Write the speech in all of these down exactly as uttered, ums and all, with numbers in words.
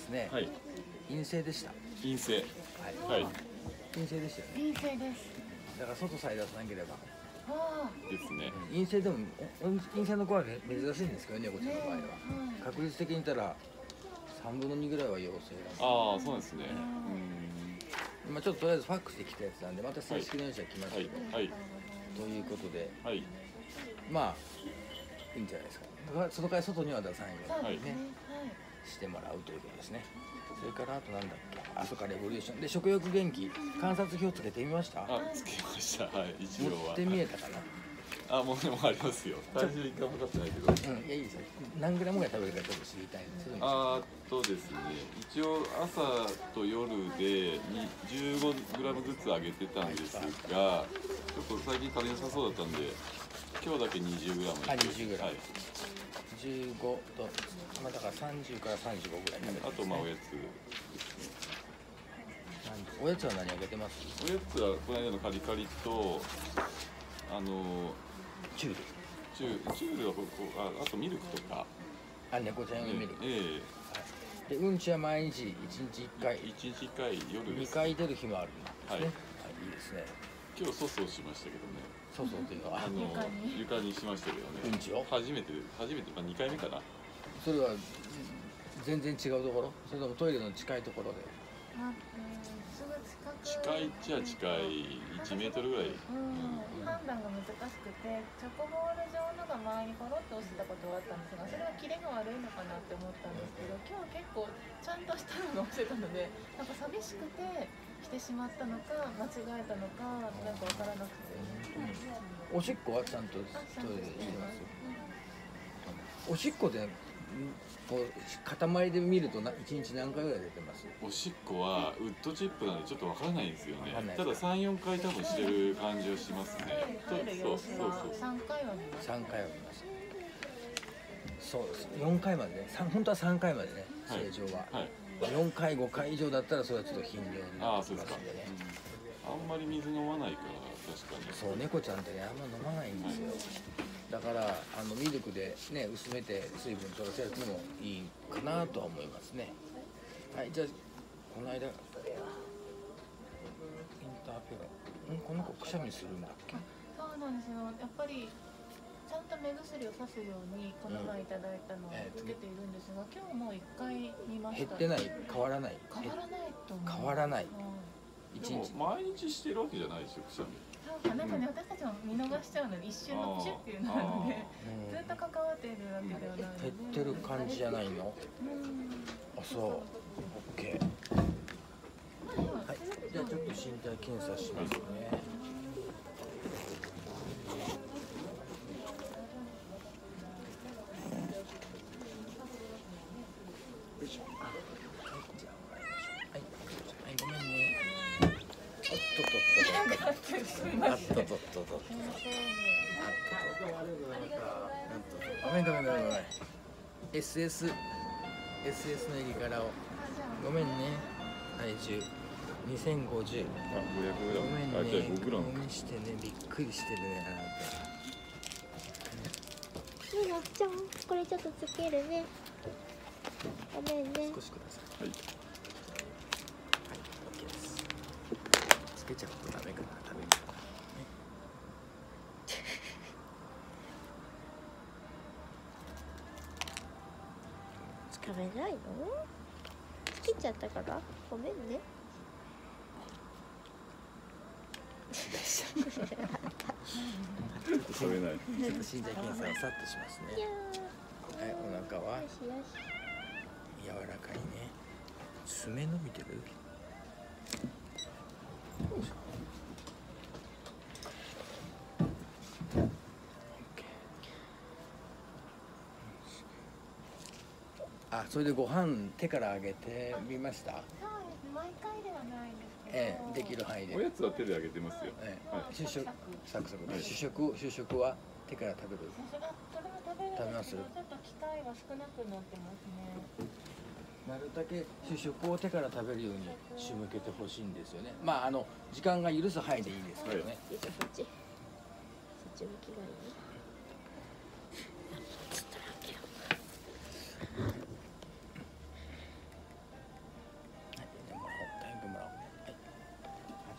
ですね、 はい、 陰性でした。 陰性。 はい、 はい。 陰性でしたよね。 陰性です。 だから外さえ出さなければ。 あですね。 陰性でも陰性の子は珍しいんですけどね、こっちの場合は。確率的に言ったらさんぶんのにぐらいは陽性だ。 ああ、そうですね。 うん。今ちょっととりあえずファックスで来たやつなんで、また正式な用紙が来ましたけど、 はい。 ということで、 はい。 まあいいんじゃないですか。その代わり外には出さないようにね、してもらうということですね。それからあとなんだっけ、あそこからレボリューションで食欲元気観察表つけてみました？ あ、つけました。はい、一応は。 持って見えたかな。 あ、もうでもありますよ。体重一回も測ってないけど。 うん、いやいいですよ。何グラムぐらい食べるかちょっと知りたいんです。 あーとですね、一応朝と夜でじゅうごグラムずつ上げてたんですが、ちょっと最近食べなさそうだったんで、今日だけにじゅうグラム。 あ、にじゅうグラム。 はい。 じゅうごと、まあだからさんじゅうからさんじゅうごぐらい食べてますね。 あとまあおやつ。 おやつは何あげてます？ おやつはこの間のカリカリとあのチュール。 チューチュールはここああとミルクとか。 あ、猫ちゃん用ミルク。 ええ。でうんちは毎日一日一回。 一日一回夜です。 二回出る日もあるんですね。はい。いいですね。 今日粗相しましたけどね。 粗相というのはあの床にしましたけどね。 うんちを。 初めて初めてまあ二回目かな。 それは全然違うところ？それともトイレの近いところで？ あ、すぐ近く。 近いっちゃ近いいちメートルぐらい。 うん、判断が難しくて、チョコボール状のが前にポロッと落ちたことがあったんですが、それはキレが悪いのかなって思ったんですけど、今日は結構ちゃんとしたのが落ちてたので、なんか寂しくてしてしまったのか間違えたのかなんかわからなくて。 おしっこはちゃんとトイレで入れます。おしっこでこう塊で見ると一日何回ぐらい出てます？ おしっこはウッドチップなんでちょっとわからないんですよね。 たたださん、よんかい多分してる感じはしますね。 入る様子はさんかいは見ます。 さんかいは見ます。そうです。よんかいまでね。本当はさんかいまでね、正常は。 はい。 よんかいごかい以上だったらそれはちょっと頻尿になってきますんでね。 あんまり水飲まないから確かに。 そう、猫ちゃんってねあんま飲まないんですよ。だからあのミルクでね薄めて水分取らせるのもいいかなとは思いますね。はい、じゃあこの間インターペロン、んこの子くしゃみするんだっけ？ そうなんですよ。やっぱりちゃんと目薬をさすようにこの前いただいたのをつけているんですが、今日もう一回見ました。 減ってない？変わらない？ 変わらないと思う。 変わらない。 一日毎日してるわけじゃないでしょ、くしゃみ。 なんかね、私たちも見逃しちゃうので一瞬のプシュっていうのなので、ずっと関わっているわけではないので。 減ってる感じじゃないの？あ、そう。オッケー。はい、じゃあちょっと身体検査しますね。よいしょ。はい、じゃあはい、はい、ごめんね。おっとっとっと。あっとっとっとっと。ごめんごめんごめんごめん。エスエス エスエス の入りからをごめんね。体重にせんごじゅう。 あ、ごひゃくグラム。 ごめんね。 あ、じゃあごグラム。 ごめんしてね、びっくりしてるね。 みなちゃん、これちょっとつけるね。ごめんね。 少しください。 はい。 はい、オッケーです。つけちゃうとダメかな、食べる。 食べないの？つけちゃったからごめんね。 食べない。 ちょっと身体検査をさっとしますね。はい、お腹は柔らかいね。爪伸びてる？あ、それでご飯手からあげてみました？ そうです。毎回ではないんですけど。 ええ、できる範囲で。 おやつは手であげてますよ。 ええ、 はい。 主食、サクサク。主食、主食は手から食べる。 それは食べるんですけど、ちょっと機会が少なくなってますね。 なるだけ主食を手から食べるように仕向けてほしいんですよね。まああの時間が許す範囲でいいですけどね。 そっち、そっち、そっち向きがいい。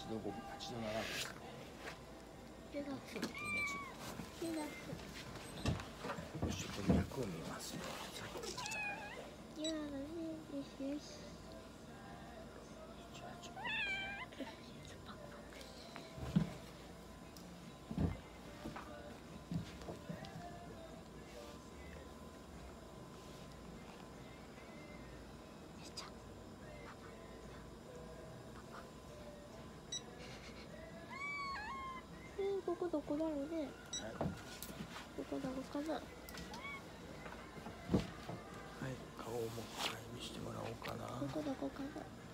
どご、はちどななですね。 ペガス。ペガス。 よし、これ役を見ますよ。 いやーだね、よしよし。 じゃあ、ちょっと。 パクパク。ここどこだろうね。どこだろうかな。 はい、顔も、はい、見せてもらおうかな。 ここどこかな。